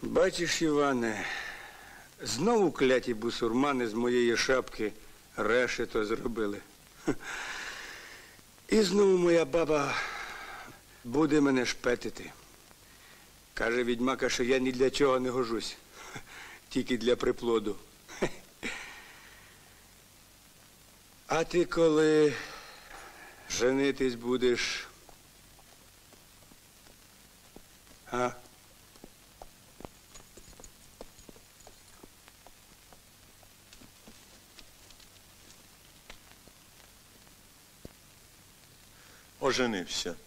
Бачиш, Іване, знову кляті бусурмани з моєї шапки решето зробили. І знову моя баба буде мене шпетити. Каже відьмака, що я ні для чого не гожусь, тільки для приплоду. А ти коли женитись будеш? А? Оженився.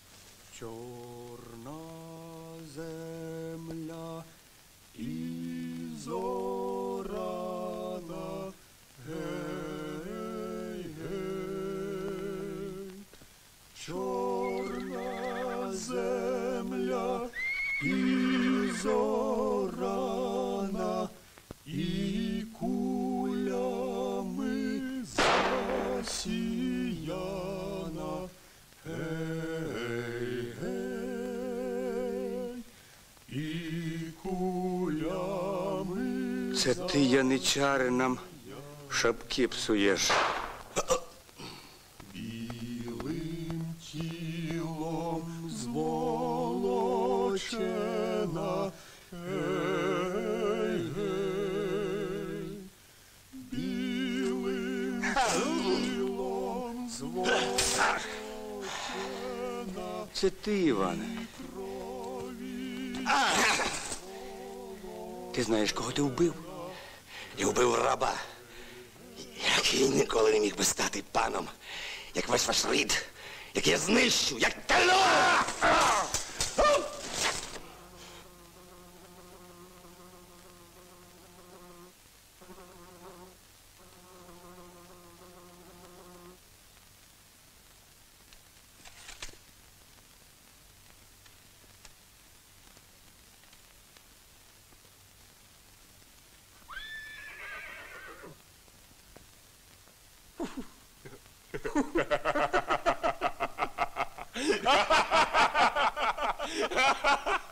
Чорна земля і зорана, гей, гей. Чорна земля і зорана, і кулями засіяна. Гей, гей, і кулями. Це ти, яничари, нам шапки псуєш. Білим тілом зволочена, гей, гей, білим тілом зволочена. Це ти, Іване. Ти знаєш, кого ти вбив? І вбив раба, який ніколи не міг би стати паном, як весь ваш рід, який я знищу, як тельно! Ha ha ha ha ha!